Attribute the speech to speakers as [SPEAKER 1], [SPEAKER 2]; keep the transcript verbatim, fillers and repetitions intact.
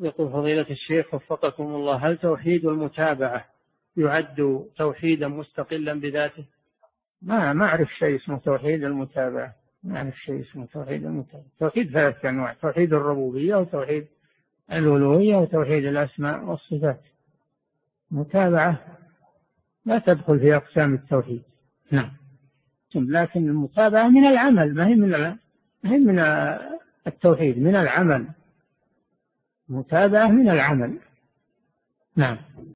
[SPEAKER 1] يقول فضيلة الشيخ وفقكم الله، هل توحيد المتابعة يعد توحيدا مستقلا بذاته؟
[SPEAKER 2] ما ما أعرف شيء اسمه توحيد المتابعة، ما أعرف شيء اسمه توحيد المتابعة. توحيد ثلاثة أنواع: توحيد الربوبية، وتوحيد الألوهية، وتوحيد الأسماء والصفات. متابعة لا تدخل في أقسام التوحيد. نعم. لكن المتابعة من العمل، ما هي من ما هي من التوحيد، من العمل. متابعة من العمل. نعم.